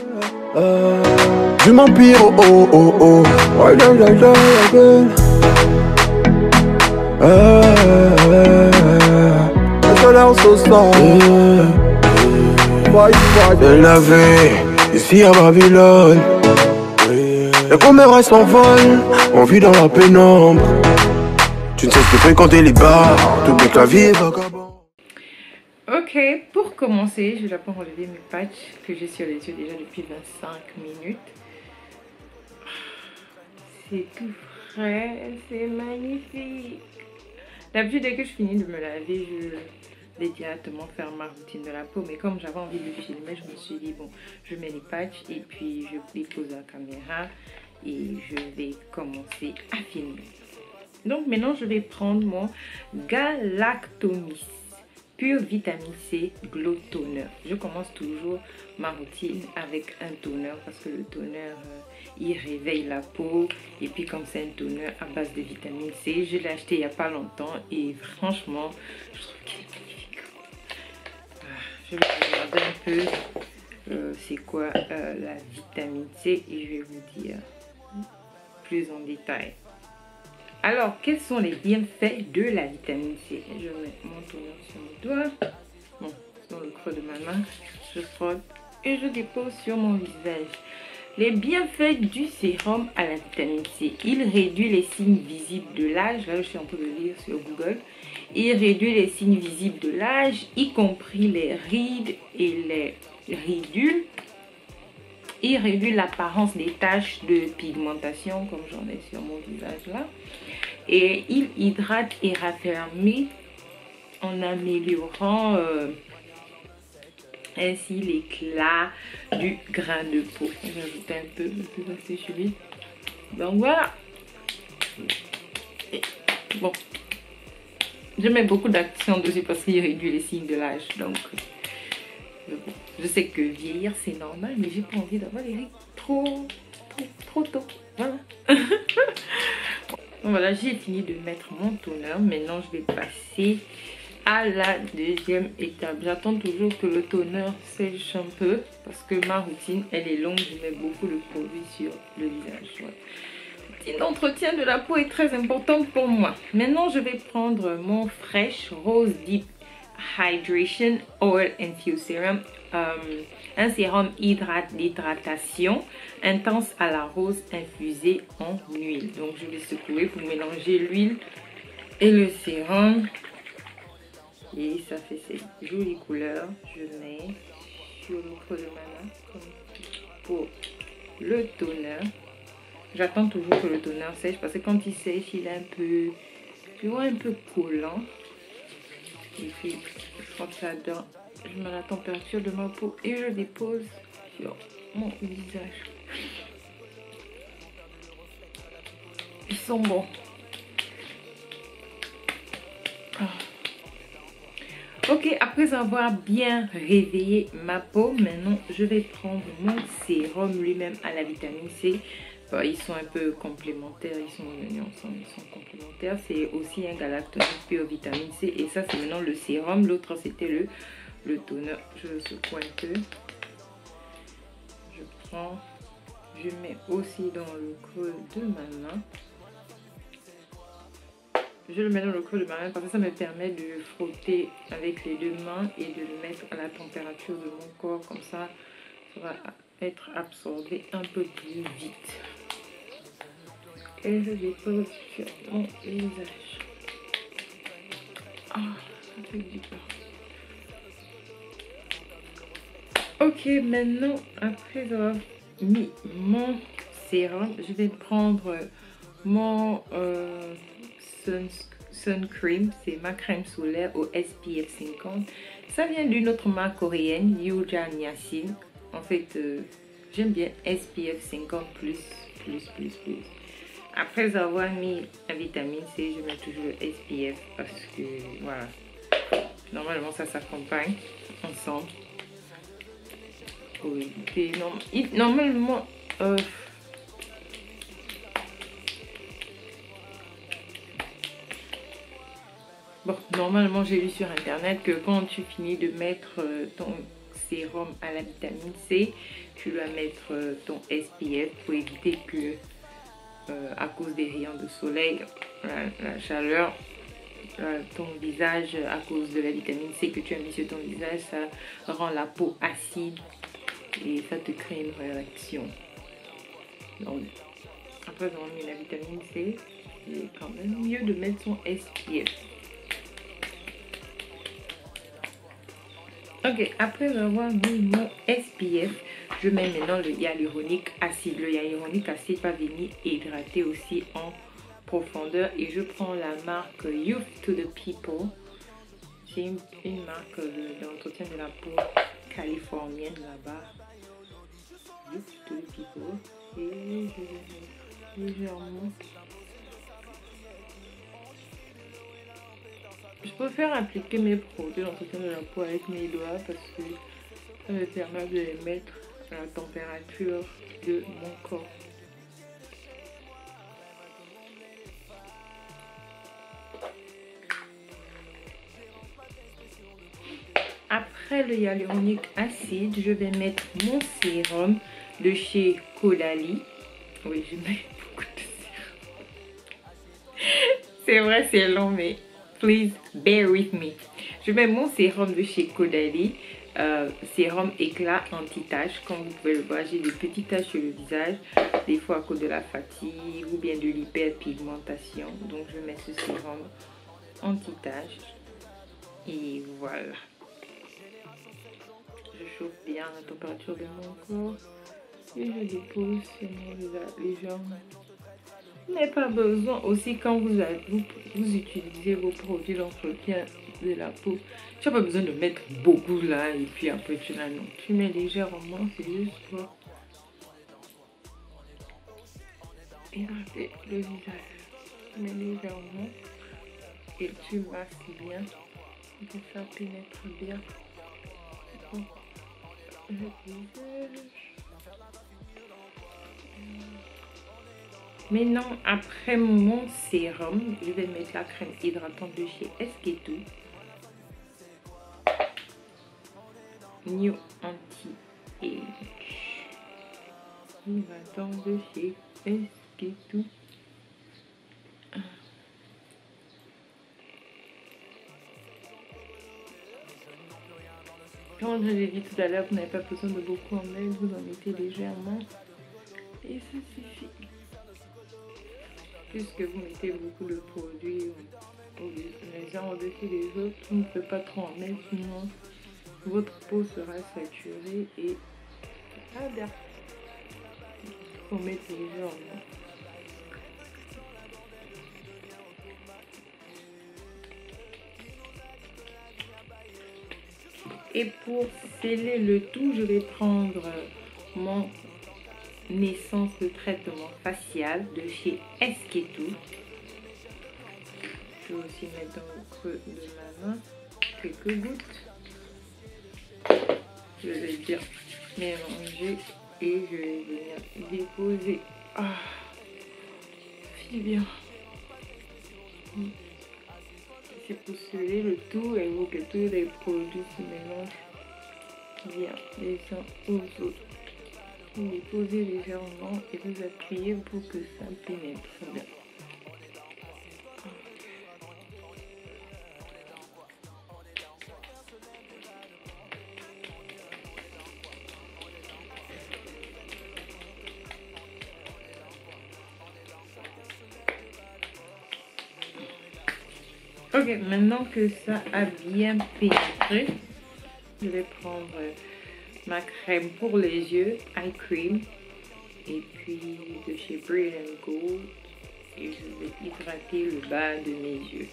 Du m'empire, oh oh oh oh. Why don't I die again? I got out so strong. C'est la vie, ici à Babylone. Les commères s'envolent, on vit dans la pénombre. Tu ne cesses de fréquenter les bars, tout bien que la vie est vagabond. Ok, pour commencer, je vais d'abord relever mes patchs que j'ai sur les yeux déjà depuis 25 minutes. C'est tout frais, c'est magnifique. D'habitude, dès que je finis de me laver, je vais directement faire ma routine de la peau. Mais comme j'avais envie de filmer, je me suis dit, bon, je mets les patchs et puis je dépose la caméra et je vais commencer à filmer. Donc maintenant, je vais prendre mon Galactonis Pure Vitamine C Glow Toner. Je commence toujours ma routine avec un toner parce que le toner, il réveille la peau. Et puis comme c'est un toner à base de vitamine C, je l'ai acheté il n'y a pas longtemps et franchement, je trouve qu'il est magnifique. Je vais regarder un peu c'est quoi la vitamine C et je vais vous dire plus en détail. Alors, quels sont les bienfaits de la vitamine C? Je mets mon toner sur mon doigt, bon, dans le creux de ma main, je frotte et je dépose sur mon visage. Les bienfaits du sérum à la vitamine C. Il réduit les signes visibles de l'âge. Là, je suis en train de lire sur Google. Il réduit les signes visibles de l'âge, y compris les rides et les ridules. Il réduit l'apparence des taches de pigmentation, comme j'en ai sur mon visage là. Et il hydrate et raffermit en améliorant ainsi l'éclat du grain de peau. Je vais ajouter un peu parce que c'est cheville. Donc voilà. Et, bon. Je mets beaucoup d'action dessus parce qu'il réduit les signes de l'âge. Donc bon, je sais que vieillir c'est normal, mais j'ai pas envie d'avoir les rides trop tôt. Voilà. Donc voilà, j'ai fini de mettre mon toner. Maintenant, je vais passer à la deuxième étape. J'attends toujours que le toner sèche un peu parce que ma routine, elle est longue. Je mets beaucoup de produits sur le visage. Ouais. Routine d'entretien de la peau est très importante pour moi. Maintenant, je vais prendre mon Fresh Rose Deep Hydration Oil Infused Serum, un sérum d'hydratation intense à la rose infusé en huile. Donc je vais secouer pour mélanger l'huile et le sérum et ça fait cette jolie couleur. Je mets sur le creux de ma main comme pour le toner. J'attends toujours que le toner sèche parce que quand il sèche il est un peu, tu vois, un peu collant. Et puis, je frotte ça dedans, je mets la température de ma peau et je dépose sur mon visage. Ils sont bons. Ok, après avoir bien réveillé ma peau, maintenant je vais prendre mon sérum lui-même à la vitamine C. Ils sont un peu complémentaires, ils sont complémentaires. C'est aussi un Galactonis Pure Vitamine C et ça c'est maintenant le sérum. L'autre c'était le toner. Je secoue un peu. Je prends, je mets aussi dans le creux de ma main. Je le mets dans le creux de ma main parce que ça me permet de frotter avec les deux mains et de le mettre à la température de mon corps. Comme ça, ça va être absorbé un peu plus vite. Et je dépose sur mon visage. Ah, ça fait du bien. Ok, maintenant, après avoir mis mon sérum, je vais prendre mon Sun Cream. C'est ma crème solaire au SPF 50. Ça vient d'une autre marque coréenne, Yuja Niacin. En fait, j'aime bien SPF 50++++. Après avoir mis la vitamine C, je mets toujours le SPF parce que voilà, normalement ça s'accompagne ensemble. Oui, normalement bon, normalement j'ai lu sur internet que quand tu finis de mettre ton sérum à la vitamine C. Tu dois mettre ton SPF pour éviter que, à cause des rayons de soleil, la chaleur, ton visage, à cause de la vitamine C que tu as mis sur ton visage, ça rend la peau acide et ça te crée une réaction. Donc, après avoir mis la vitamine C, c'est quand même mieux de mettre son SPF. Ok, après avoir mis mon SPF, je mets maintenant le hyaluronique acide. Le hyaluronique acide va venir hydrater aussi en profondeur et je prends la marque Youth to the People. C'est une marque d'entretien de la peau californienne là-bas. Youth to the People. Et je vais mettre légèrement. Je préfère appliquer mes produits d'entretien de la peau avec mes doigts parce que ça me permet de les mettre à la température de mon corps. Après le hyaluronique acide, je vais mettre mon sérum de chez Caudalie. Oui, je mets beaucoup de sérum. C'est vrai, c'est long, mais please bear with me. Je mets mon sérum de chez Caudalie. Sérum éclat anti-taches. Comme vous pouvez le voir, j'ai des petites taches sur le visage, des fois à cause de la fatigue ou bien de l'hyperpigmentation. Donc je mets ce sérum anti-taches et voilà. Je chauffe bien la température de mon corps et je dépose sur mon visage légèrement. Vous n'avez pas besoin aussi quand vous utilisez vos produits d'entretien de la peau. Tu n'as pas besoin de mettre beaucoup là et puis après tu l'as non. Tu mets légèrement, c'est juste pour hydrater le visage. Tu mets légèrement et tu masques bien pour que ça pénètre bien. Le visage. Maintenant, après mon sérum, je vais mettre la crème hydratante de chez Esquetou. New Anti-Age. Hydratant de chez Esquetou. Comme je l'ai dit tout à l'heure, vous n'avez pas besoin de beaucoup en mettre, vous en mettez légèrement et ça suffit. Puisque vous mettez beaucoup de produits les uns au-dessus des autres, vous ne pouvez pas trop en mettre, sinon votre peau sera saturée et il faut mettre légèrement. Et pour sceller le tout, je vais prendre mon essence de traitement facial de chez Esquetou. Je vais aussi mettre dans le creux de ma main quelques gouttes. Je vais bien mélanger et je vais venir déposer. Ah, si bien. C'est pour sceller le tout et pour que tous les produits se mélangent bien les uns aux autres. Vous déposez légèrement et vous appuyez pour que ça pénètre bien. Ok, maintenant que ça a bien pénétré, je vais prendre ma crème pour les yeux, Eye Cream, et puis de chez Breed & Gold, et je vais hydrater le bas de mes yeux.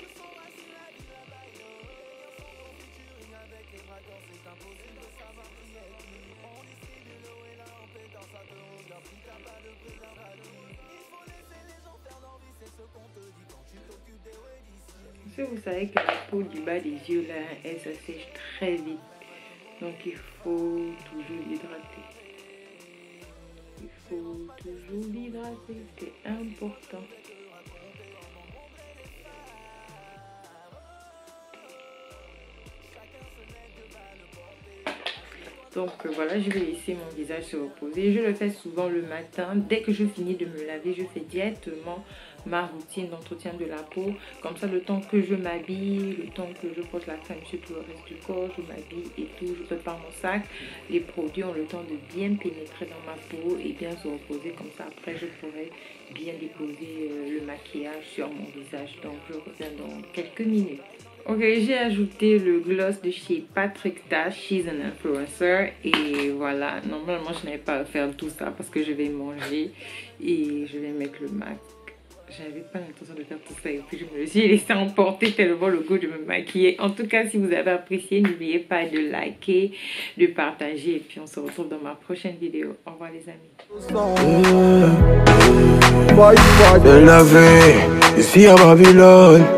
Vous savez que la peau du bas des yeux là, elle s'assèche très vite. Donc il faut toujours l'hydrater. Il faut toujours l'hydrater, c'est important. Donc voilà, je vais laisser mon visage se reposer. Je le fais souvent le matin. Dès que je finis de me laver, je fais directement ma routine d'entretien de la peau. Comme ça, le temps que je m'habille, le temps que je porte la crème sur tout le reste du corps, je m'habille et tout, je prépare mon sac. Les produits ont le temps de bien pénétrer dans ma peau et bien se reposer. Comme ça, après, je pourrai bien déposer le maquillage sur mon visage. Donc, je reviens dans quelques minutes. Ok, j'ai ajouté le gloss de chez Patrick Ta, She's an Influencer. Et voilà, normalement je n'avais pas à faire tout ça parce que je vais manger et je vais mettre le masque. J'avais pas l'intention de faire tout ça et puis je me suis laissé emporter tellement le goût de me maquiller. En tout cas, si vous avez apprécié, n'oubliez pas de liker, de partager et puis on se retrouve dans ma prochaine vidéo. Au revoir les amis. C'est la vie, ici à Babylone.